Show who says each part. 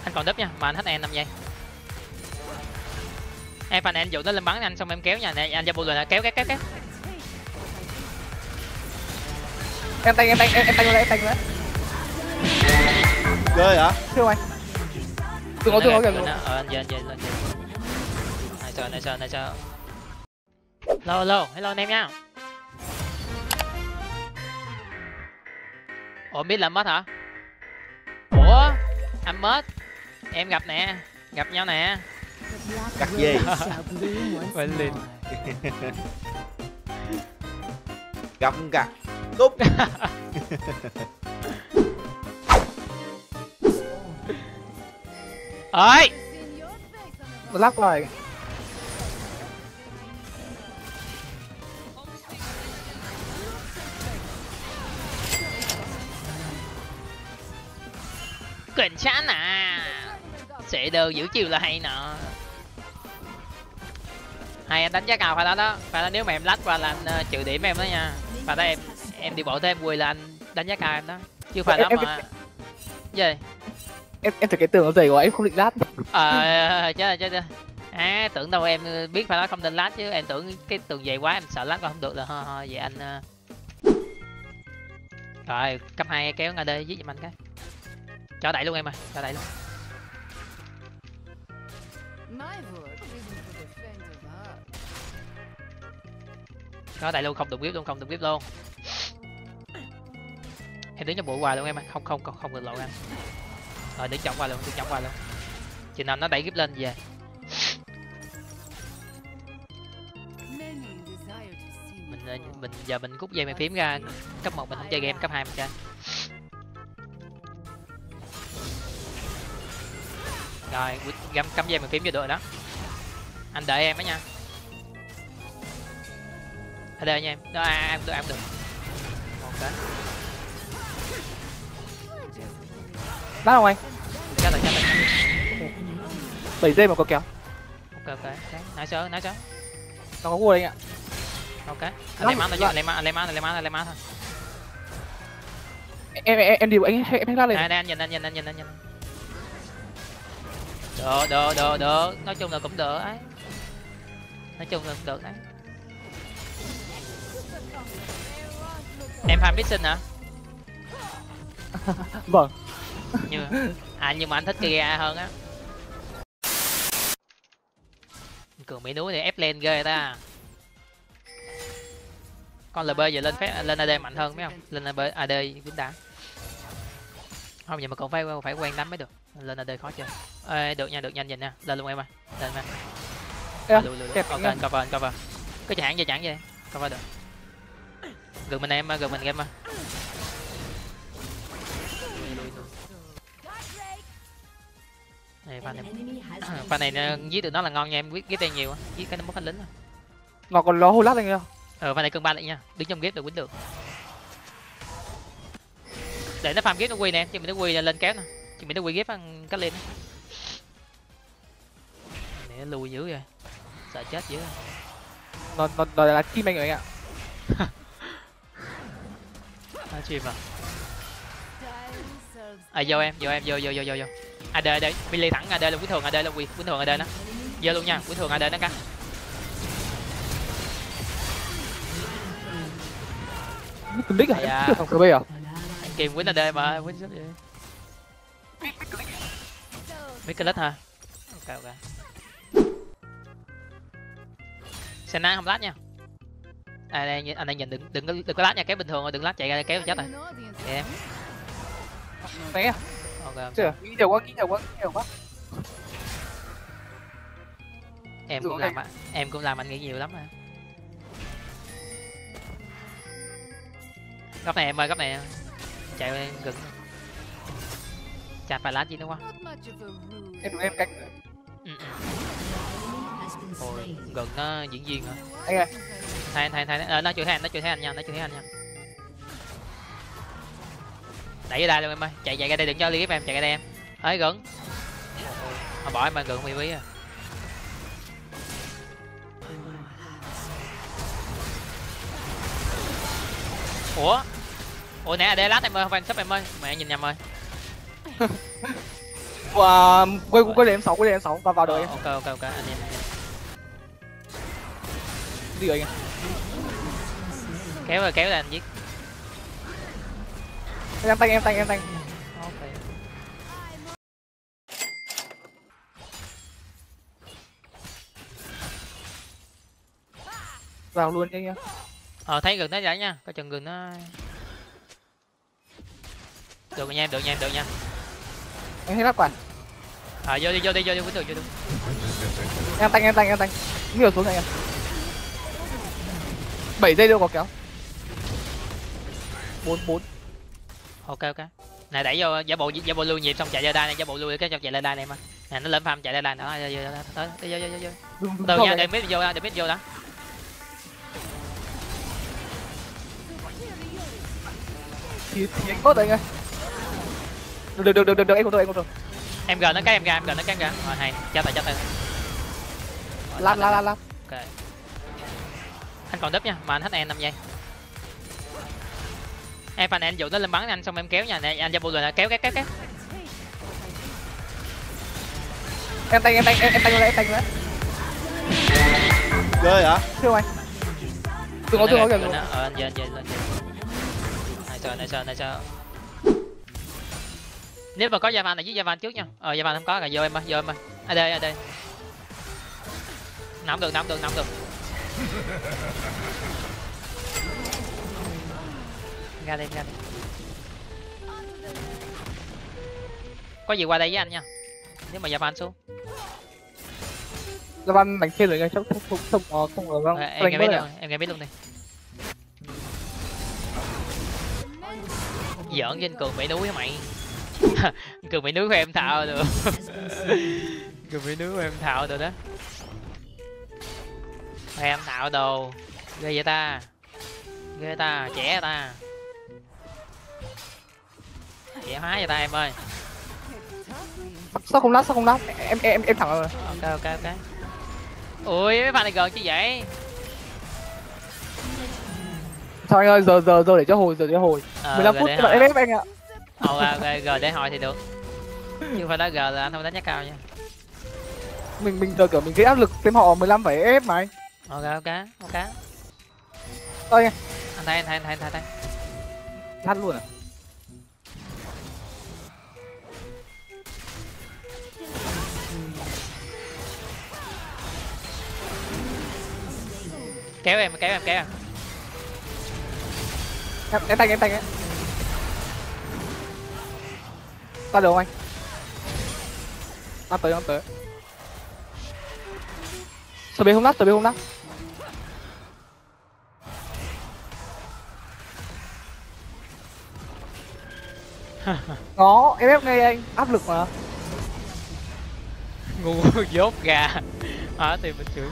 Speaker 1: Anh còn đúp nha, mà anh hết em 5 giây. Em phản anh dụ nó lên bắn anh xong em kéo nha, nè anh ra bộ rồi kéo.
Speaker 2: Em tanh rồi.
Speaker 3: Ghê hả?
Speaker 2: Chưa anh. Đừng có kìa.
Speaker 1: Anh về. Này chờ. Hello anh em nha. Ủa biết là mất hả? Ủa anh mất. Em gặp nhau nè.
Speaker 3: Cắt gì?
Speaker 1: Quên liền.
Speaker 3: Gặp cắt. Cúp.
Speaker 1: Ơi.
Speaker 2: Một lắc rồi.
Speaker 1: Cảnh sát à. Sẽ đâu giữ chiều là hay nọ. Hay anh đánh giá cao phải đó. Phải đó nếu mà em lách qua là anh trừ điểm em đó nha. Phải đó em đi bộ thêm vui là anh đánh giá cao em đó. Chứ phải đó mà. Gì?
Speaker 2: Em thấy cái tường nó dày quá em không định lát.
Speaker 1: Chết. Tưởng đâu em biết phải đó không nên lát chứ em tưởng cái tường dày quá em sợ lát qua không được là thôi vậy anh. Rồi cấp 2 kéo ngay đây giết giùm anh cái. Cho đẩy luôn em ơi, cho đẩy luôn. Có đẩy luôn, không được biết luôn. Em đứng trong bụi hoài luôn em ơi, không được lộ em. Rồi đứng trong qua luôn. Chừng nào nó đẩy gíp lên về. Mình giờ mình cút dây mày phím ra, cấp 1 mình không chơi game, cấp 2 mình chơi. Rồi, cắm dây mày phím vô được đó. Anh đợi em đó nha. Ở đây nha em. Đó em được. Ok.
Speaker 2: Lát không anh?
Speaker 1: Cho
Speaker 2: 7 giây mà có kéo.
Speaker 1: Ok. Nãy sớm.
Speaker 2: Nó có vua đây anh ạ.
Speaker 1: Ok. Anh lấy máu thôi.
Speaker 2: Em đi anh em lát lên.
Speaker 1: Đây anh nhìn. Được. Nói chung là cũng được ấy. Đấy. Em farm mission hả?
Speaker 2: Vâng.
Speaker 1: Nhưng mà anh thích kia hơn á. Cường Mỹ núi thì ép lên ghê ta. Con LB giờ lên AD mạnh hơn mấy không? Lên AD cũng đã. Không vậy mà còn phải quen đánh mới được. Lên AD khó chơi. Ê, được nhanh nhìn nha. Lên luôn em ơi. Lên em. Cover. Cứ chẳng vậy. Cover được. Gần mình em ơi. Này pha này giết tụi nó là ngon nha em, giết tên nhiều á, giết cái nó mất hết lính.
Speaker 2: Nó còn nó hôi lát anh không?
Speaker 1: Pha này cân 3 lại nha, đứng trong ghép được quýnh được. Để nó farm ghép nó quy nè em, chứ mình nó quy lên kéo nè, chứ mình nó quy ghép ăn cách lên. Mẹ lùi dữ rồi, sợ chết dữ.
Speaker 2: Nó là team anh rồi anh ạ.
Speaker 1: Nó chìm à. Vô em. AD đây, melee thẳng AD là quý thường AD đó. Vô luôn nha, quý thường AD nó cắt.
Speaker 2: Từng đích à? Thằng CB à?
Speaker 1: Anh Kim quýnh AD mà, quýnh sắp vậy. Biết cái lít hả? Ok. Senna không lát nha. Anh đây nhìn đừng có lát nha, kéo bình thường rồi, đừng lát chạy ra kéo chết rồi. Em.
Speaker 2: Đấy à?
Speaker 1: Ok.
Speaker 2: Nghĩ nhiều quá.
Speaker 1: Em cũng làm anh nghĩ nhiều lắm mà. Góc này em ơi, chạy gần. Chặt phải lát gì nữa quá.
Speaker 2: Em cạnh.
Speaker 1: Ôi, gần nó diễn viên hả?
Speaker 2: Anh ơi.
Speaker 1: Thay nó chửi anh nha. Đẩy ra đây luôn em ơi, chạy ra đây đừng cho liếp em, chạy ra đây em. Ấy gần. Mà bỏ em gần quý à. Ủa nè AD lát em ơi, không phải sắp em ơi, mẹ nhìn nhầm ơi.
Speaker 2: quay lên em 6 vào đời em.
Speaker 1: Ok anh em.
Speaker 2: Đi rồi anh.
Speaker 1: Kéo ra anh giết.
Speaker 2: Em tăng.
Speaker 1: Ok.
Speaker 2: Vào luôn nha.
Speaker 1: Thấy gần nó vậy nha, coi chừng gần nó. Được nha.
Speaker 2: Em thấy lắp quả.
Speaker 1: Vô đi vô được.
Speaker 2: Em tăng. Nhiều xuống này em. 7 giây đâu có kéo. 4.
Speaker 1: Ok. Này đẩy vô giả bộ lưu nhịp xong chạy ra đai này, giả bộ lưu cái trong chạy lên đai này mà. Nè nó lên farm chạy lên đai đó. Vô. Từ nha, để mid vô đó.
Speaker 2: Thì anh tốt rồi anh ơi. Được em không được.
Speaker 1: Em gần nó cái em ra. Rồi hay, chết rồi.
Speaker 2: Lát.
Speaker 1: Ok. Anh còn đúp nha, mà anh hết em 5 giây. Em phanh anh dụ nó lên bắn anh xong em kéo nha, này anh ra bộ rồi kéo.
Speaker 2: Em tăng rồi.
Speaker 3: Chơi hả?
Speaker 2: Chưa anh. Đừng có kìa.
Speaker 1: Anh về lên. Này sao. Nếu mà có Javan này với Javan trước nha. Javan không có rồi vô em ơi. AD. Nắm được. Ra đi. Có gì qua đây với anh nha. Nếu mà Javan xuống.
Speaker 2: Javan đánh trên rồi nha, không ở vâng.
Speaker 1: Em nghe biết luôn đi. Giỡn với anh Cường bị núi hả mày? Cường bị núi của em thạo được. Cường bị núi của em thạo được đó. Em thạo đồ. Ghê vậy ta. Trẻ ta. Trẻ hóa vậy ta em ơi.
Speaker 2: Sao không lát. Em thẳng rồi.
Speaker 1: Ok. Ui mấy pha này gần chứ vậy.
Speaker 2: Sao anh ơi, giờ để cho hồi. 15 phút các bạn ép anh ạ.
Speaker 1: Ok, G để hỏi thì được. Nhưng phải đá G là anh không đánh giá cao nha.
Speaker 2: Mình giờ kiểu mình gây áp lực thêm họ 15 phải ép mà anh.
Speaker 1: Ok.
Speaker 2: Ơi
Speaker 1: anh thấy.
Speaker 2: lát luôn à.
Speaker 1: Kéo em.
Speaker 2: Em tăng ấy. Ta được không anh? Ta tới. Tờ bê không lắc. Đó, em ép ngay anh, áp lực mà.
Speaker 1: Ngu dốt gà. Thì mình chửi.